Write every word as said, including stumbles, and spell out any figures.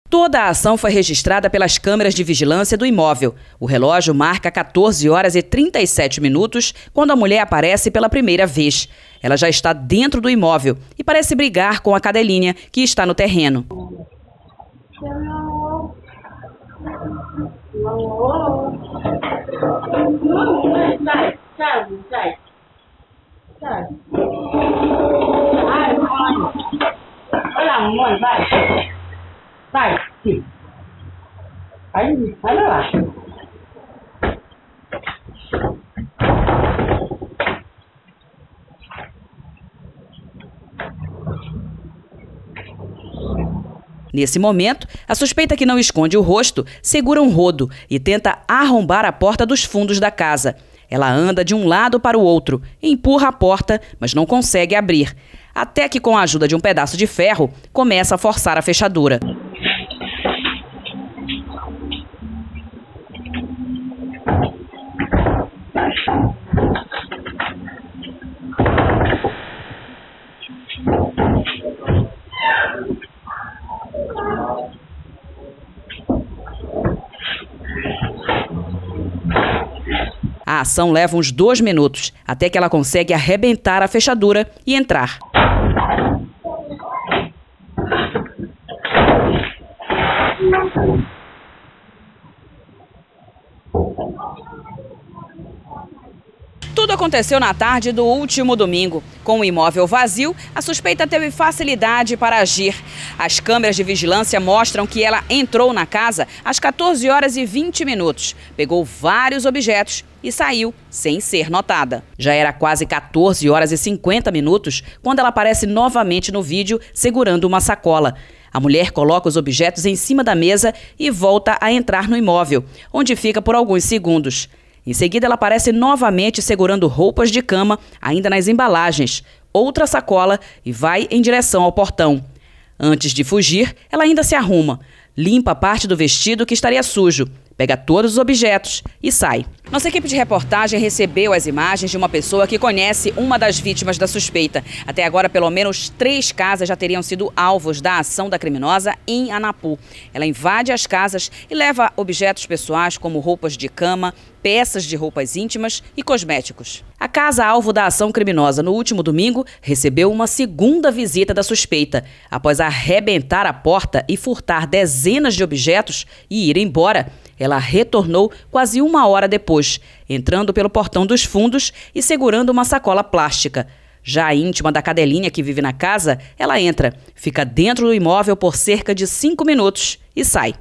Toda a ação foi registrada pelas câmeras de vigilância do imóvel. O relógio marca quatorze horas e trinta e sete minutos quando a mulher aparece pela primeira vez. Ela já está dentro do imóvel e parece brigar com a cadelinha que está no terreno. Vai, sim. Aí, olha lá. Nesse momento, a suspeita, que não esconde o rosto, segura um rodo e tenta arrombar a porta dos fundos da casa. Ela anda de um lado para o outro, empurra a porta, mas não consegue abrir. Até que, com a ajuda de um pedaço de ferro, começa a forçar a fechadura. A ação leva uns dois minutos, até que ela consegue arrebentar a fechadura e entrar. Tudo aconteceu na tarde do último domingo. Com o imóvel vazio, a suspeita teve facilidade para agir. As câmeras de vigilância mostram que ela entrou na casa às quatorze horas e vinte minutos, pegou vários objetos e saiu sem ser notada. Já era quase quatorze horas e cinquenta minutos quando ela aparece novamente no vídeo segurando uma sacola. A mulher coloca os objetos em cima da mesa e volta a entrar no imóvel, onde fica por alguns segundos. Em seguida, ela aparece novamente segurando roupas de cama, ainda nas embalagens, outra sacola e vai em direção ao portão. Antes de fugir, ela ainda se arruma, limpa parte do vestido que estaria sujo, pega todos os objetos e sai. Nossa equipe de reportagem recebeu as imagens de uma pessoa que conhece uma das vítimas da suspeita. Até agora, pelo menos três casas já teriam sido alvos da ação da criminosa em Anapu. Ela invade as casas e leva objetos pessoais como roupas de cama, peças de roupas íntimas e cosméticos. A casa alvo da ação criminosa no último domingo recebeu uma segunda visita da suspeita. Após arrebentar a porta e furtar dezenas de objetos e ir embora, ela retornou quase uma hora depois, entrando pelo portão dos fundos e segurando uma sacola plástica. Já a íntima da cadelinha que vive na casa, ela entra, fica dentro do imóvel por cerca de cinco minutos e sai.